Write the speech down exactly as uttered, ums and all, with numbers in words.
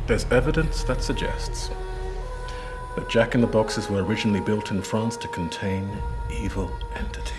There's evidence that suggests that Jack-in-the-Boxes were originally built in France to contain evil entities.